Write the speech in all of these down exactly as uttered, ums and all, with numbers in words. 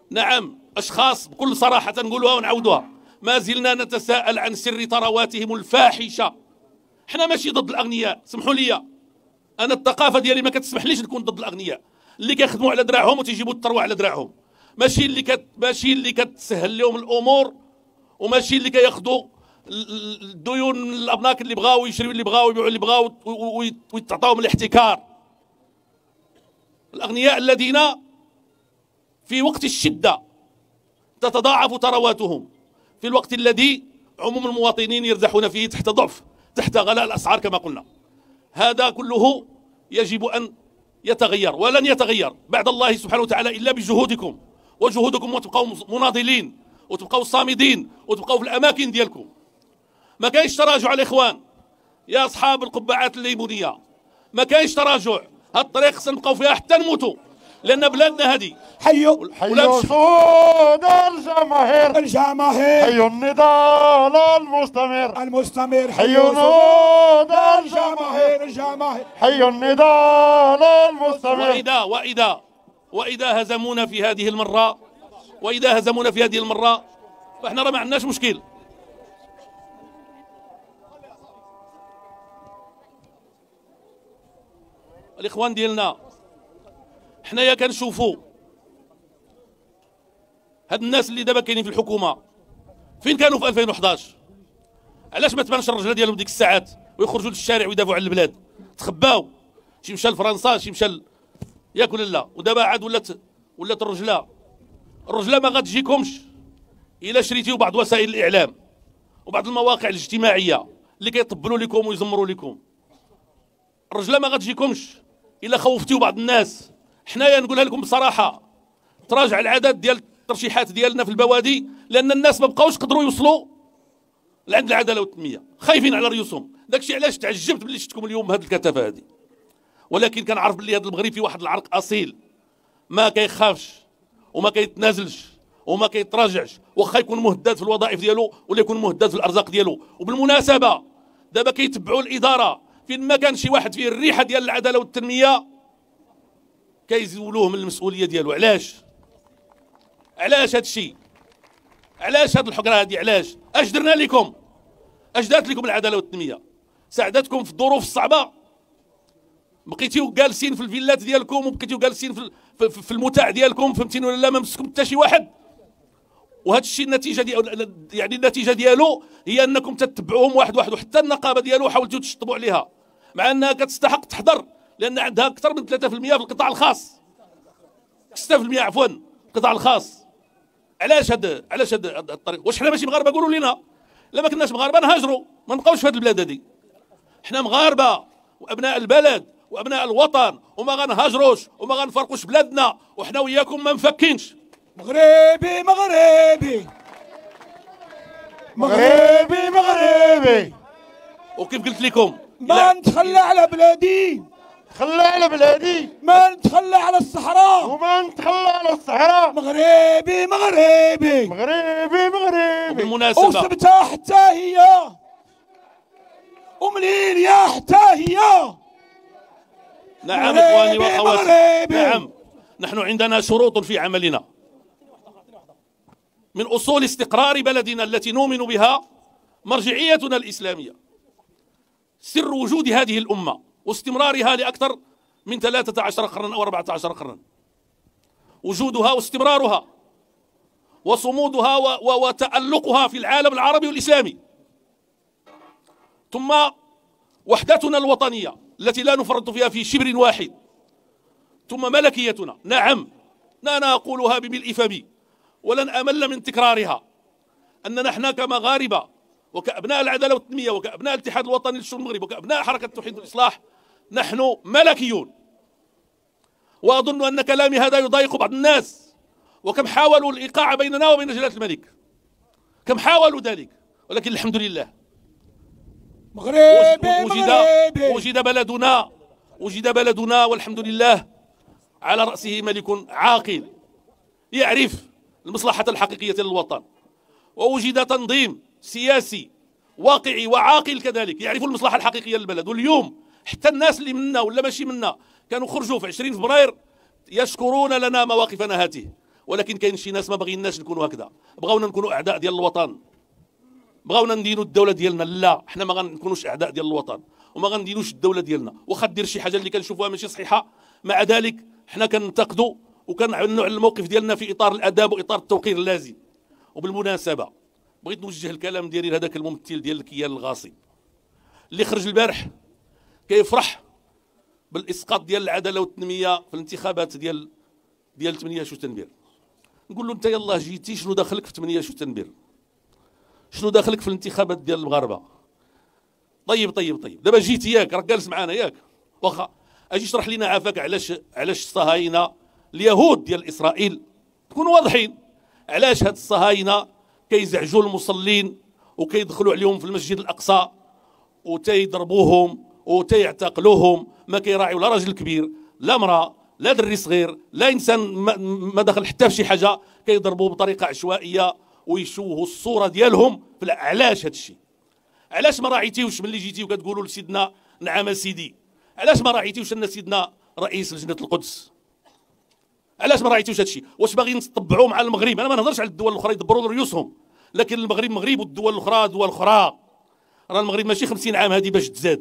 نعم أشخاص بكل صراحة نقولها ونعودها، ما زلنا نتساءل عن سر ثرواتهم الفاحشة. احنا ماشي ضد الأغنياء، سمحوا لي، أنا الثقافة ديالي ما كتسمحليش نكون ضد الأغنياء اللي كيخدموا على دراعهم وتيجيبوا الثروة على دراعهم، ماشي اللي كت ماشي اللي كتسهل لهم الأمور، وماشي اللي كياخذوا الديون من الأبناك اللي بغاو يشريوا اللي بغاو ويبيعوا اللي بغاو ويتعطاوهم الاحتكار. الأغنياء الذين في وقت الشدة تتضاعف ثرواتهم في الوقت الذي عموم المواطنين يرزحون فيه تحت ضعف، تحت غلاء الأسعار كما قلنا. هذا كله يجب أن يتغير، ولن يتغير بعد الله سبحانه وتعالى إلا بجهودكم وجهودكم، وتبقوا مناضلين وتبقوا صامدين وتبقوا في الأماكن ديالكم. ما كاينش تراجع الإخوان يا أصحاب القبعات الليمونية، ما كاينش تراجع. هاد الطريق سنبقاو فيها حتى نموتوا، لأن بلادنا هذه حيوا حيوا صوت الجماهير الجماهير، حيوا النضال المستمر المستمر، حيوا صوت الجماهير الجماهير، حيوا النضال المستمر. وإذا وإذا وإذا هزمونا في هذه المرة وإذا هزمونا في هذه المرة فإحنا راه ما عندناش مشكل. الإخوان ديالنا حنايا كنشوفوا هاد الناس اللي دابا كاينين في الحكومة فين كانوا في ألفين وحداش؟ علاش ما تبانش الرجله ديالهم ديك الساعات ويخرجوا للشارع ويدافعوا على البلاد؟ تخباو، شي مشى لفرنسا، شي مشى ل... ياك ولا لا؟ ودابا عاد ولات ولات الرجله الرجله ما غتجيكمش الا شريتيو بعض وسائل الاعلام وبعض المواقع الاجتماعيه اللي كيطبلوا لكم ويزمروا لكم. الرجله ما غتجيكمش الا خوفتيو بعض الناس. حنايا نقولها لكم بصراحه، تراجع العدد ديال الترشيحات ديالنا في البوادي لان الناس ما بقاوش قدروا يوصلوا لعند العداله والتنميه، خايفين على ريوسهم. داكشي علاش تعجبت باللي شفتكم اليوم بهذه الكثافه هذه، ولكن كنعرف باللي هذا المغرب فيه واحد العرق اصيل ما كيخافش وما كيتنازلش وما كيتراجعش، واخا يكون مهدد في الوظائف ديالو ولا يكون مهدد في الارزاق ديالو. وبالمناسبه دابا كيتبعوا الاداره فين ما كان شي واحد فيه الريحه ديال العداله والتنميه كيزولوه من المسؤوليه ديالو. علاش؟ علاش هذا الشيء؟ علاش هاد الحقره هادي؟ علاش؟ اش درنا لكم؟ اش دارت لكم العداله والتنميه؟ ساعدتكم في الظروف الصعبه؟ بقيتيو جالسين في الفيلات ديالكم وبقيتيو جالسين في في المتاع ديالكم، فهمتيني ولا لا؟ ما مسكم حتى شي واحد. وهذا الشيء النتيجه ديال يعني النتيجه ديالو هي انكم تتبعوهم واحد واحد، وحتى النقابه ديالو حاولتوا تشطبوا عليها مع انها كتستحق تحضر لان عندها اكثر من ثلاثة بالمئة في القطاع الخاص، ستة بالمئة عفوا القطاع الخاص. علاش هذا علاش هذا الطريق؟ واش حنا ماشي مغاربه؟ قولوا لنا. لا ما كناش مغاربه نهاجروا، ما نبقاوش في هذه البلاد هذه. حنا مغاربه وابناء البلد وابناء الوطن وما غنهاجروش وما غنفرقوش بلادنا، وحنا وياكم ما مفكينش. مغربي مغربي مغربي مغربي، وكيف قلت لكم ما نتخلى على بلادي، خلى على بلادي، ما نتخلى على الصحراء، وما نتخلى على الصحراء. مغربي مغربي مغربي مغربي. وبالمناسبه وثبتها حتى هي ومليليا حتى هي. نعم اخواني واخواتي، نعم نحن عندنا شروط في عملنا. من اصول استقرار بلدنا التي نؤمن بها مرجعيتنا الاسلاميه، سر وجود هذه الامه واستمرارها لاكثر من ثلاثة عشر قرنا او أربعة عشر قرنا، وجودها واستمرارها وصمودها وتألقها في العالم العربي والاسلامي، ثم وحدتنا الوطنيه التي لا نفرط فيها في شبر واحد، ثم ملكيتنا. نعم أنا أقولها بملء فمي ولن أمل من تكرارها، أن نحن كمغاربة وكأبناء العدالة والتنمية وكأبناء الاتحاد الوطني للشؤون المغرب وكأبناء حركة التوحيد والإصلاح نحن ملكيون. وأظن أن كلامي هذا يضايق بعض الناس، وكم حاولوا الإيقاع بيننا وبين جلالة الملك، كم حاولوا ذلك، ولكن الحمد لله مغربي وجد مغربي وجد بلدنا وجد بلدنا والحمد لله على رأسه ملك عاقل يعرف المصلحة الحقيقية للوطن، ووجد تنظيم سياسي واقعي وعاقل كذلك يعرف المصلحة الحقيقية للبلد. واليوم حتى الناس اللي منا ولا ماشي منا كانوا خرجوا في عشرين فبراير يشكرون لنا مواقفنا هذه، ولكن كاين شي ناس ما باغيناش نكونوا هكذا، بغاونا نكونوا اعداء ديال الوطن، بغاونا نديروا الدوله ديالنا. لا، حنا ما غنكونوش اعداء ديال الوطن وما غنديروش الدوله ديالنا، واخا دير شي حاجه اللي كنشوفوها ماشي صحيحه، مع ذلك حنا كننتقدوا وكنعنوا على الموقف ديالنا في اطار الاداب واطار التوقير اللازم. وبالمناسبه بغيت نوجه الكلام ديالي لهذاك الممثل ديال الكيان الغاصب اللي خرج البارح كيفرح بالاسقاط ديال العداله والتنميه في الانتخابات ديال ديال ثمانية شتنبر. نقول له انت يلاه جيتي، شنو داخلك في ثمانية شتنبر؟ شنو داخلك في الانتخابات ديال المغاربه؟ طيب طيب طيب دابا جيتي ياك، راك جالس معانا ياك، واخا اجي اشرح لنا عافاك علاش علاش الصهاينه اليهود ديال اسرائيل، تكونوا واضحين، علاش هاد الصهاينه كيزعجوا المصلين وكيدخلوا عليهم في المسجد الاقصى وتيضربوهم وتيعتقلوهم، ما كيراعيو لا راجل كبير لا امراه لا دري صغير لا انسان ما دخل حتى في شي حاجه، كيضربوه بطريقه عشوائيه ويشوهوا الصوره ديالهم. علاش هاد الشيء؟ علاش ما راعيتيوش ملي جيتي وكتقولوا لسيدنا نعم سيدي؟ علاش ما راعيتيوش ان سيدنا رئيس لجنه القدس؟ علاش ما راعيتيوش هاد الشيء؟ واش باغيين نطبعوا مع المغرب؟ انا ما نهضرش على الدول الاخرى يدبروا رؤوسهم، لكن المغرب مغرب والدول الاخرى دول اخرى. راه المغرب ماشي خمسين عام هذه باش تزاد،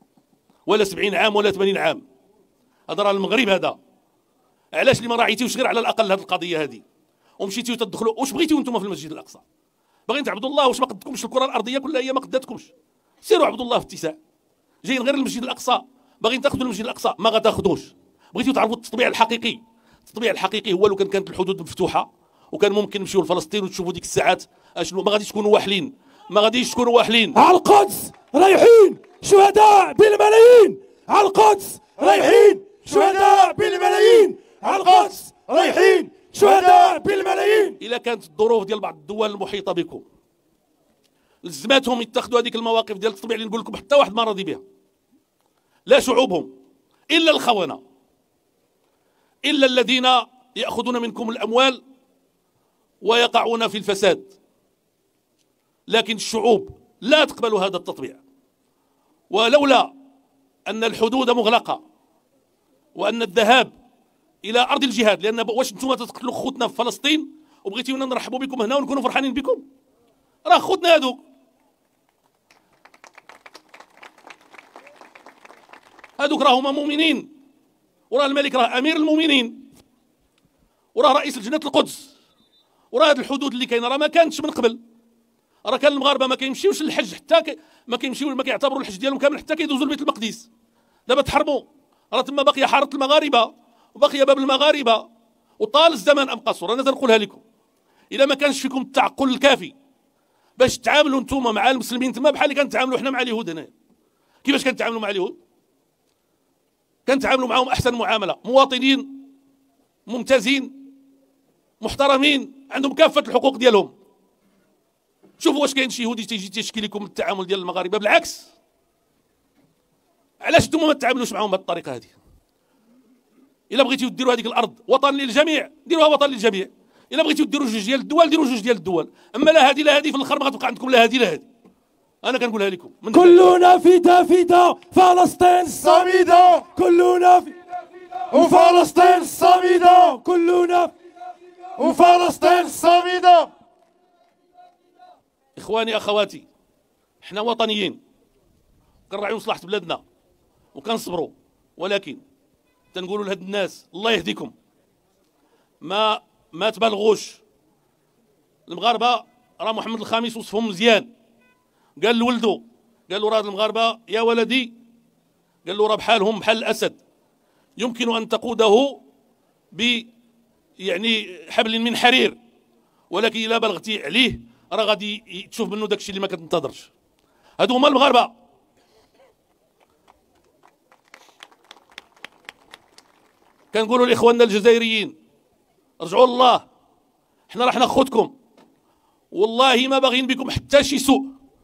ولا سبعين عام ولا ثمانين عام، هذا راه المغرب هذا. علاش اللي ما راعيتيوش غير على الاقل هذه القضيه هذه ومشيتيو تدخلوا؟ واش بغيتيو نتوما في المسجد الاقصى؟ باغيين تعبدوا الله؟ واش ما قدكمش الكره الارضيه كلها هي ما قداتكمش؟ سيروا عبدوا الله في اتساع. جايين غير المسجد الاقصى، باغيين تاخذوا المسجد الاقصى ما غتاخذوش. بغيتيو تعرفوا التطبيع الحقيقي، التطبيع الحقيقي هو لو كان كانت الحدود مفتوحه وكان ممكن نمشيو لفلسطين وتشوفوا ديك الساعات اشنو. ما غاديش تكونوا واحلين، ما غاديش تكونوا واحلين. على القدس رايحين شهداء بالملايين، على القدس رايحين شهداء بالملايين، على القدس رايحين شهداء بالملايين. الا كانت الظروف ديال بعض الدول المحيطه بكم لزماتهم يتخذوا هذيك المواقف ديال التطبيع اللي نقول لكم حتى واحد ما راضي بها، لا شعوبهم الا الخونه، الا الذين ياخذون منكم الاموال ويقعون في الفساد، لكن الشعوب لا تقبل هذا التطبيع. ولولا ان الحدود مغلقه وان الذهاب الى ارض الجهاد، لان واش انتم تقتلوا خوتنا في فلسطين وبغيتيونا نرحبوا بكم هنا ونكونوا فرحانين بكم؟ راه خوتنا هذوك، هذوك راه هما مؤمنين، وراه الملك راه امير المؤمنين، وراه رئيس لجنه القدس، وراه هذه الحدود اللي كاينه راه ما كانتش من قبل. راه كان المغاربه ما كيمشيوش للحج حتى كي ما كيمشيو ما كيعتبروا الحج ديالهم كامل حتى كيدوزوا لبيت المقدس. دابا تحرموا، راه تما باقيه حاره المغاربه وباقيه باب المغاربه، وطال الزمان ام قصر. انا تنقولها لكم، اذا ما كانش فيكم التعقل الكافي باش تعاملوا نتوما مع المسلمين تما بحال اللي كنتعاملوا حنا مع اليهود هنا. كيفاش كنتعاملوا مع اليهود؟ كنتعاملوا معهم احسن معامله، مواطنين ممتازين محترمين عندهم كافه الحقوق ديالهم. شوفوا واش كاين شي يهودي تيجي تيشكي لكم التعامل ديال المغاربه، بالعكس. علاش نتوما ما تتعاملوش معهم بهذه الطريقه هذه؟ الا بغيتيو ديروا هذيك الارض وطن للجميع ديروها وطن للجميع، الا بغيتيو ديروا جوج ديال الدول ديروا جوج ديال الدول، اما لا هذه لا هذه في الاخر ما غتبقى عندكم لا هذه لا هذه. انا كنقولها لكم من كلنا فدا فدا فلسطين صامدة، كلنا في وفلسطين صامدة، كلنا وفلسطين صامدة. اخواني اخواتي، حنا وطنيين كنراعيو مصلحه بلادنا وكنصبروا، ولكن تنقولوا لهاد الناس الله يهديكم، ما ما تبالغوش. المغاربه راه محمد الخامس وصفهم مزيان، قال لولده، قال له راه المغاربه يا ولدي، قال له راه بحالهم بحال الاسد، يمكن ان تقوده ب يعني حبل من حرير، ولكن الا بلغتي عليه راه غادي تشوف منه داكشي اللي ما كتنتظرش. هادو هما المغاربه. كنقولوا لاخواننا الجزائريين رجعوا الله، حنا راه حنا خوتكم، والله ما باغيين بكم حتى شي سوء،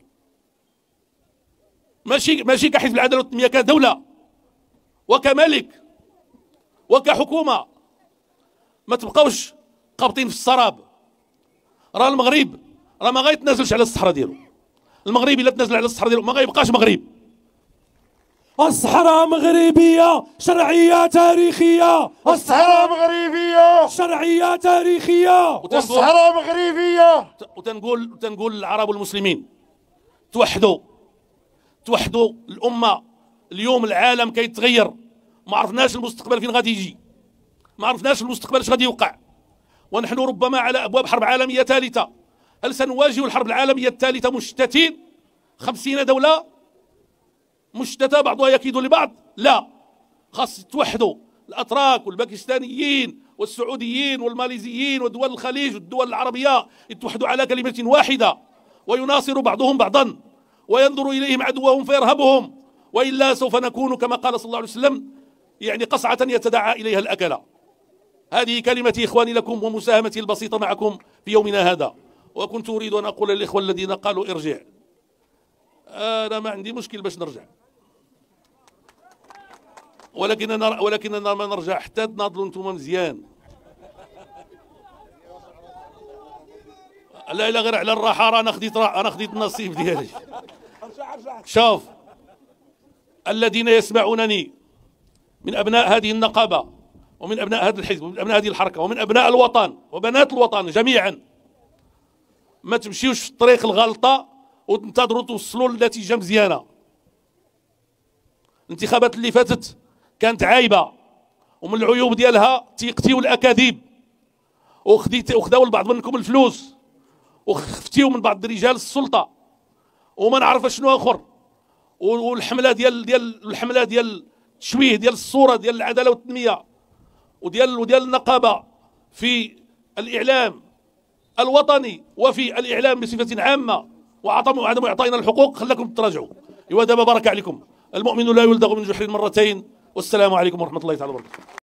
ماشي ماشي كحزب العداله والتنميه، كدوله وكملك وكحكومه. ما تبقاوش قابطين في السراب. راه المغرب راه ما غيتنازلش على الصحراء ديالو، المغرب الا تنازل على الصحراء ديالو ما غيبقاش مغرب. الصحراء مغربية شرعية تاريخية. الصحراء مغربية شرعية تاريخية. الصحراء مغربية. وتنقول وتنقول للعرب والمسلمين توحدوا توحدوا الأمة. اليوم العالم كيتغير، ما عرفناش المستقبل فين غادي يجي، ما عرفناش المستقبل اش غادي يوقع، ونحن ربما على أبواب حرب عالمية ثالثة. هل سنواجه الحرب العالمية الثالثة مشتتين؟ خمسين دولة مشتتة بعضها يكيد لبعض؟ لا، خاص توحدوا الأتراك والباكستانيين والسعوديين والماليزيين ودول الخليج والدول العربية يتوحدوا على كلمة واحدة، ويناصر بعضهم بعضا وينظر إليهم عدوهم فيرهبهم، وإلا سوف نكون كما قال صلى الله عليه وسلم يعني قصعة يتداعى إليها الأكلة. هذه كلمتي إخواني لكم ومساهمتي البسيطة معكم في يومنا هذا. وكنت أريد أن أقول للإخوة الذين قالوا ارجع، أنا ما عندي مشكل باش نرجع، ولكننا ولكننا ما نرجع حتى تناضلوا انتم مزيان. لا لا غير على الراحة، راه انا خديت انا خديت النصيب ديالي. شوف، الذين يسمعونني من أبناء هذه النقابة ومن أبناء هذا الحزب ومن أبناء هذه الحركة ومن أبناء الوطن وبنات الوطن جميعا، ما تمشيوش في الطريق الغلطة وتنتظروا توصلوا لنتيجة مزيانة. الانتخابات اللي فاتت كانت عايبة، ومن العيوب ديالها تيقتيو الأكاذيب، وخديت وخداو البعض منكم الفلوس، وخفتيو من بعض رجال السلطة، وما نعرف شنو آخر، والحملة ديال ديال الحملة ديال التشويه ديال الصورة ديال العدالة والتنمية وديال وديال النقابة في الإعلام الوطني وفي الإعلام بصفة عامة، وعدم عدم إعطائنا الحقوق خلاكم تراجعوا. ايوا دابا بارك عليكم، المؤمن لا يلدغ من جحر مرتين. والسلام عليكم ورحمة الله تعالى وبركاته.